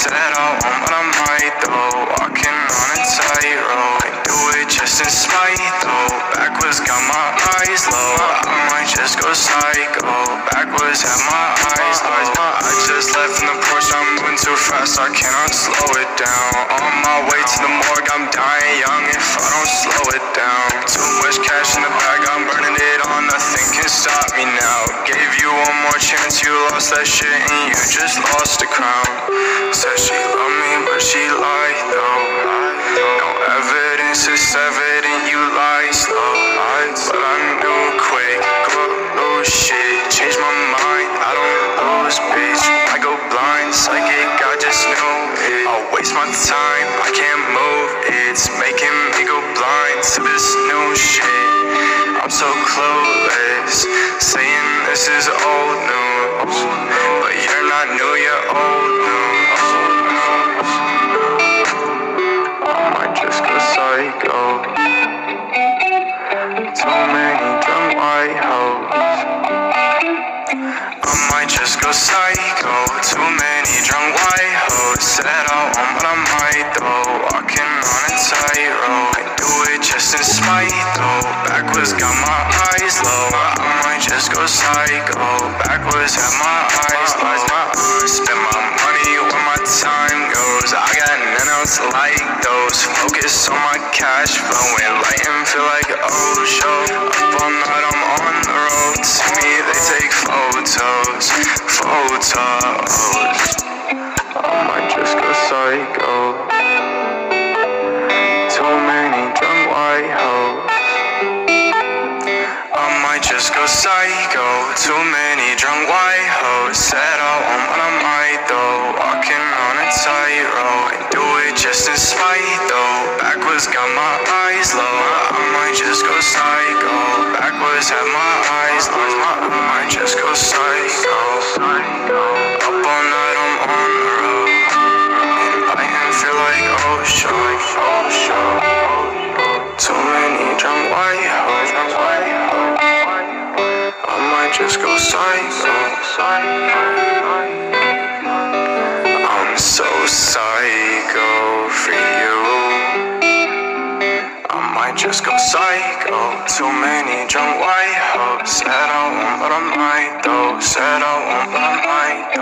Said I won't, but I might though. Walking on a tightrope. I do it just in spite though. Backwards got my eyes low. I might just go psycho. Backwards have my eyes low. I just left from the porch. I'm moving too fast. I cannot slow it down. On my way to the morgue. I'm dying young if I don't slow it down. Too much cash in the bag. I'm burning it all. Nothing can stop me now. Gave you one more chance. You lost that shit and you just lost the crown. Said she loved me but she lied though. No evidence is evident, you lie slow. But I knew quick, go lose shit. Change my mind, I don't lose bitch. I go blind, psychic, I just knew it. I'll waste my time, I can't move. It's making me go blind to this new shit. I'm so clueless, saying this is old news. But you're not new, you're old news. I might just go psycho. Too many drunk white hoes. I might just go psycho. Too many drunk white hoes. Said I won't, but I might though. Walking on a tightrope. I do it just in spite though. Backwards got my eyes low. I might just go psycho. Backwards have my eyes low. Spend my money where my time goes. I got none else like those. Focus on my cash flowing. Light and feel like oh show. Up all night I'm on the road. See me they take photos. I might just go psycho. Too many drunk white hoes. I might just go psycho. Too many drunk white hoes. Said I won't, but I might though. Walking on a tightrope. I do it just in spite though. Backwards got my eyes low. I might just go psycho. Backwards have my eyes low. I might just go psycho. Up all night I'm on the road. I can feel like oh show. Too many drunk white hoes. I might just go psycho. I'm so psycho for you. I might just go psycho. Too many drunk white hoes. Said I won't, but I might though. Said I won't, but I might.